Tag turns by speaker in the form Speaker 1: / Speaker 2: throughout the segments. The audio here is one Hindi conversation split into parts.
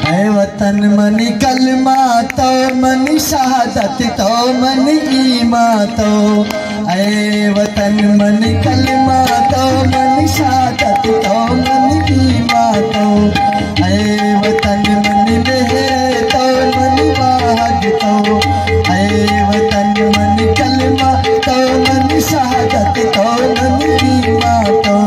Speaker 1: ऐ वतन मनी कलमा तो मनी शहादत तो मनी ईमा तो। ऐ वतन मनी कलमा तो मनी शहादत तो मनी ईमा तो। ऐ वतन मनी मेहर तो मनी वाहद तो। ऐ वतन मनी कलमा तो मनी शहादत तो मनी ईमा तो।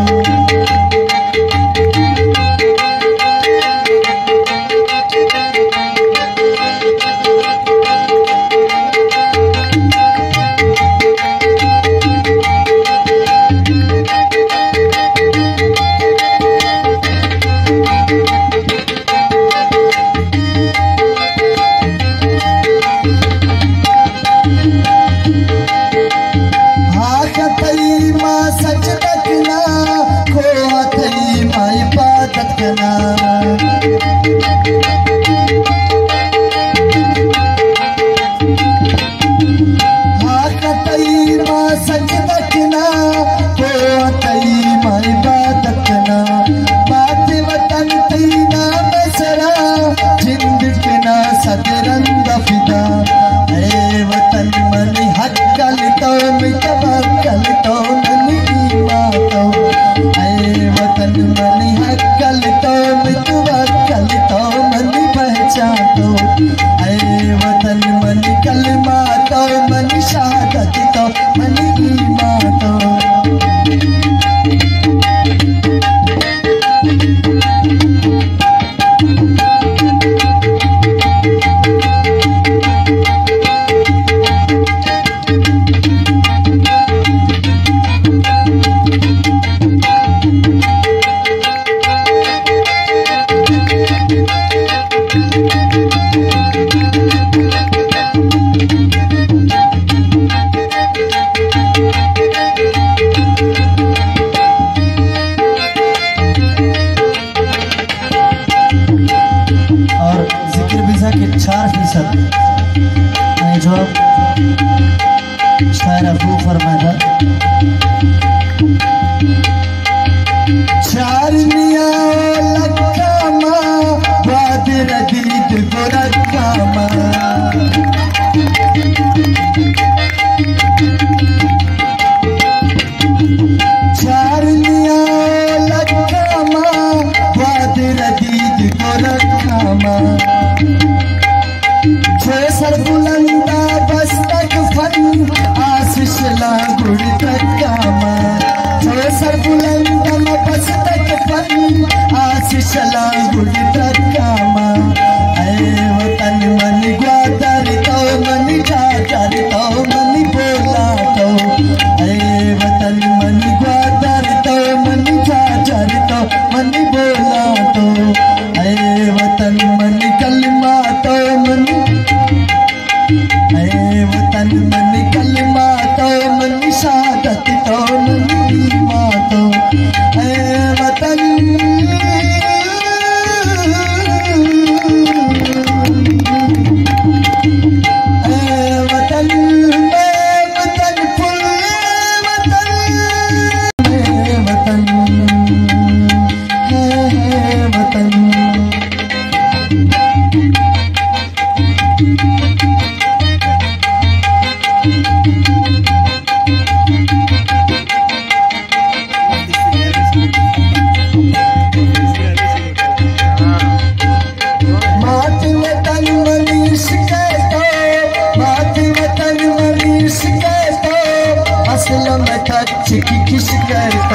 Speaker 1: जो शायर अबू फरमाया चार मिया लक्का माँ बाद रदीद गोरक्का माँ। चार मिया लक्का माँ बाद रदीद गोरक्का माँ। सर बुलंदा बस तक फन आशीष लागुड़ तक माँ। सर बुलंदा बस तक फन आशीष लागुड़ तक माँ। ऐ वतन मनी ग्वादर तो मनी जाकर तो मनी बोला तो। ऐ वतन मनी ग्वादर तो मनी जाकर तो मनी बोला तो। ऐ वतन मनी कलमा तो मनी। ऐ वतन मनी कलमा तो मनी शहादत तो मनी ईमा तो। ऐ वतन किस करता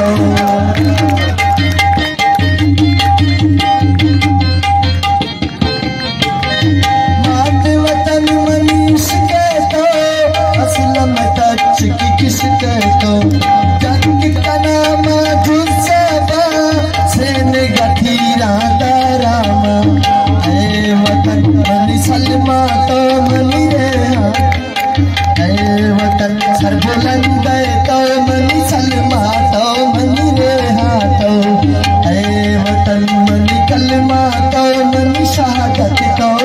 Speaker 1: मात वतन मनीष कहता असलम तच की किस करता। जंग का नाम जुस्सबा सेन गठीरा दारामा। ऐ वतन मनी सलमा तो मनी रेहा। ऐ वतन सर बुलंद तो मनी सलमा तो मनी रेहा तो। ऐ वतन मनी कलमा तो मनी शहादत तो